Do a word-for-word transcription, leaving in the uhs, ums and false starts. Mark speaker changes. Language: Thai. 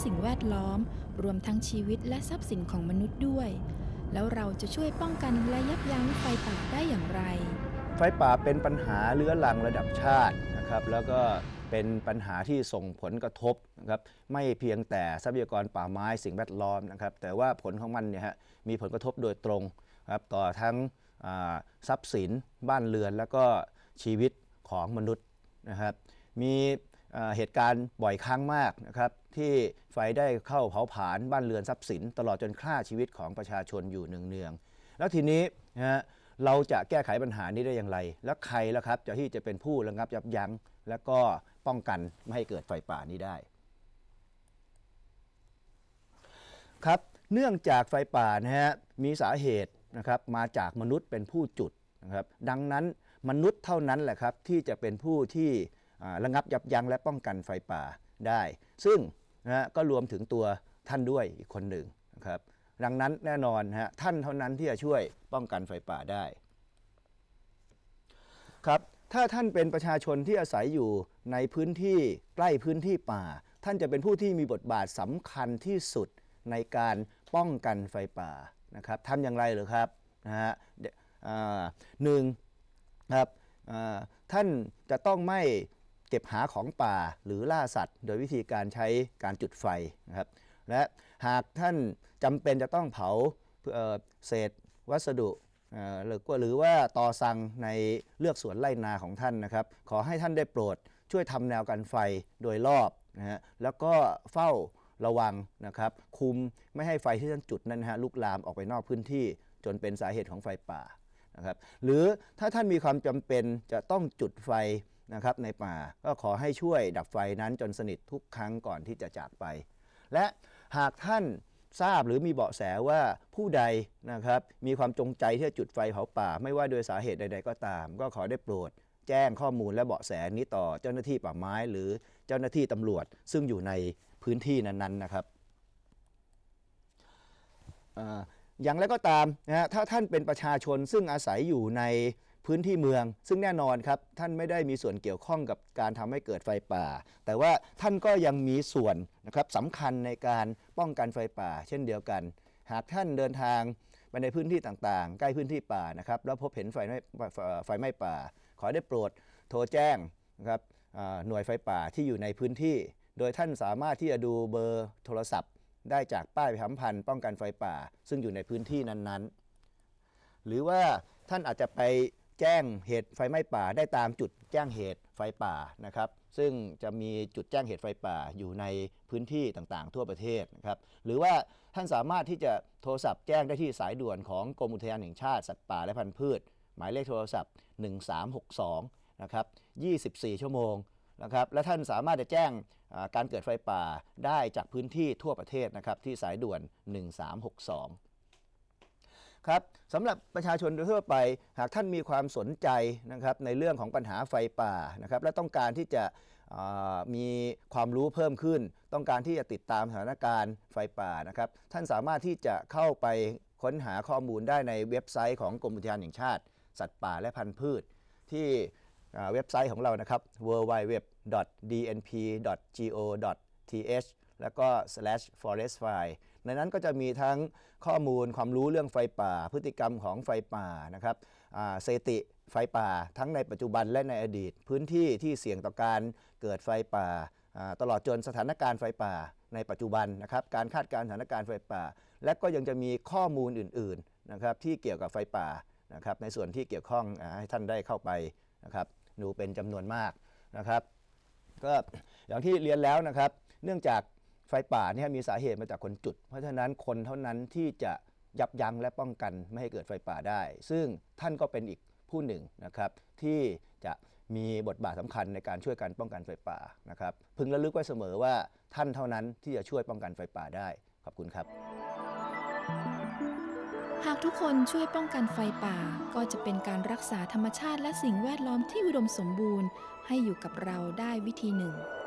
Speaker 1: สิ่งแวดล้อมรวมทั้งชีวิตและทรัพย์สินของมนุษย์ด้วยแล้วเราจะช่วยป้องกันและยับยั้งไฟป่าได้อย่างไร
Speaker 2: ไฟป่าเป็นปัญหาเรื้อรังระดับชาตินะครับแล้วก็เป็นปัญหาที่ส่งผลกระทบนะครับไม่เพียงแต่ทรัพยากรป่าไม้สิ่งแวดล้อมนะครับแต่ว่าผลของมันเนี่ยฮะมีผลกระทบโดยตรงครับต่อทั้งทรัพย์สินบ้านเรือนแล้วก็ชีวิตของมนุษย์นะครับมีเหตุการณ์บ่อยครั้งมากนะครับที่ไฟได้เข้าเผาผลาญบ้านเรือนทรัพย์สินตลอดจนฆ่าชีวิตของประชาชนอยู่เนืองๆแล้วทีนี้นะฮะเราจะแก้ไขปัญหานี้ได้อย่างไรแล้วใครล่ะครับจะที่จะเป็นผู้ระงับยับยั้งและก็ป้องกันไม่ให้เกิดไฟป่านี้ได้ครับเนื่องจากไฟป่านะฮะมีสาเหตุนะครับมาจากมนุษย์เป็นผู้จุดนะครับดังนั้นมนุษย์เท่านั้นแหละครับที่จะเป็นผู้ที่ระงับยับยั้งและป้องกันไฟป่าได้ซึ่งนะฮะก็รวมถึงตัวท่านด้วยอีกคนหนึ่งนะครับดังนั้นแน่นอนฮะท่านเท่านั้นที่จะช่วยป้องกันไฟป่าได้ครับถ้าท่านเป็นประชาชนที่อาศัยอยู่ในพื้นที่ใกล้พื้นที่ป่าท่านจะเป็นผู้ที่มีบทบาทสำคัญที่สุดในการป้องกันไฟป่านะครับทำอย่างไรหรือครับนะฮะหนึ่งครับท่านจะต้องไม่เก็บหาของป่าหรือล่าสัตว์โดยวิธีการใช้การจุดไฟนะครับและหากท่านจำเป็นจะต้องเผาเศษวัสดุหรือหรือว่าตอซังในเลือกสวนไร่นาของท่านนะครับขอให้ท่านได้โปรดช่วยทำแนวกันไฟโดยรอบนะฮะแล้วก็เฝ้าระวังนะครับคุมไม่ให้ไฟที่ท่านจุดนั้นนะฮะลุกลามออกไปนอกพื้นที่จนเป็นสาเหตุของไฟป่านะครับหรือถ้าท่านมีความจำเป็นจะต้องจุดไฟนะครับในป่าก็ขอให้ช่วยดับไฟนั้นจนสนิททุกครั้งก่อนที่จะจากไปและหากท่านทราบหรือมีเบาะแสว่าผู้ใดนะครับมีความจงใจที่จะจุดไฟเผาป่าไม่ว่าโดยสาเหตุใดๆก็ตามก็ขอได้โปรดแจ้งข้อมูลและเบาะแสนี้ต่อเจ้าหน้าที่ป่าไม้หรือเจ้าหน้าที่ตำรวจซึ่งอยู่ในพื้นที่นั้นๆนะครับอย่างไรก็ตามนะฮะถ้าท่านเป็นประชาชนซึ่งอาศัยอยู่ในพื้นที่เมืองซึ่งแน่นอนครับท่านไม่ได้มีส่วนเกี่ยวข้องกับการทำให้เกิดไฟป่าแต่ว่าท่านก็ยังมีส่วนนะครับสำคัญในการป้องกันไฟป่าเช่นเดียวกันหากท่านเดินทางไปในพื้นที่ต่างๆใกล้พื้นที่ป่านะครับแล้วพบเห็นไฟไหม้ไฟไหม้ป่าขอได้โปรดโทรแจ้งนะครับหน่วยไฟป่าที่อยู่ในพื้นที่โดยท่านสามารถที่จะดูเบอร์โทรศัพท์ได้จากป้ายประชาสัมพันธ์ป้องกันไฟป่าซึ่งอยู่ในพื้นที่นั้นๆหรือว่าท่านอาจจะไปแจ้งเหตุไฟไหม้ป่าได้ตามจุดแจ้งเหตุไฟป่านะครับซึ่งจะมีจุดแจ้งเหตุไฟป่าอยู่ในพื้นที่ต่างๆทั่วประเทศนะครับหรือว่าท่านสามารถที่จะโทรศัพท์แจ้งได้ที่สายด่วนของกรมอุทยานแห่งชาติสัตว์ป่าและพันธุ์พืชหมายเลขโทรศัพท์หนึ่งสามหกสองนะครับยี่สิบสี่ชั่วโมงนะครับและท่านสามารถจะแจ้งการเกิดไฟป่าได้จากพื้นที่ทั่วประเทศนะครับที่สายด่วนหนึ่งสามหกสองครับสำหรับประชาชนโดยทั่วไปหากท่านมีความสนใจนะครับในเรื่องของปัญหาไฟป่านะครับและต้องการที่จะมีความรู้เพิ่มขึ้นต้องการที่จะติดตามสถานการณ์ไฟป่านะครับท่านสามารถที่จะเข้าไปค้นหาข้อมูลได้ในเว็บไซต์ของกรมอุทยานแห่งชาติสัตว์ป่าและพันธุ์พืชที่เว็บไซต์ของเรานะครับ ดับเบิลยู ดับเบิลยู ดับเบิลยู ดอท ดี เอ็น พี ดอท จี โอ ดอท ที เอช แล้วก็ slash forest fire ในนั้นก็จะมีทั้งข้อมูลความรู้เรื่องไฟป่าพฤติกรรมของไฟป่านะครับสถิติไฟป่าทั้งในปัจจุบันและในอดีตพื้นที่ที่เสี่ยงต่อการเกิดไฟป่าตลอดจนสถานการณ์ไฟป่าในปัจจุบันนะครับการคาดการณ์สถานการณ์ไฟป่าและก็ยังจะมีข้อมูลอื่นๆนะครับที่เกี่ยวกับไฟป่านะครับในส่วนที่เกี่ยวข้องให้ท่านได้เข้าไปนะครับดูเป็นจำนวนมากนะครับก็อย่างที่เรียนแล้วนะครับเนื่องจากไฟป่าเนี่ยมีสาเหตุมาจากคนจุดเพราะฉะนั้นคนเท่านั้นที่จะยับยั้งและป้องกันไม่ให้เกิดไฟป่าได้ซึ่งท่านก็เป็นอีกผู้หนึ่งนะครับที่จะมีบทบาทสำคัญในการช่วยกันป้องกันไฟป่านะครับพึงระลึกไว้เสมอว่าท่านเท่านั้นที่จะช่วยป้องกันไฟป่าได้ขอบคุณครับ
Speaker 1: หากทุกคนช่วยป้องกันไฟป่าก็จะเป็นการรักษาธรรมชาติและสิ่งแวดล้อมที่อุดมสมบูรณ์ให้อยู่กับเราได้วิธีหนึ่ง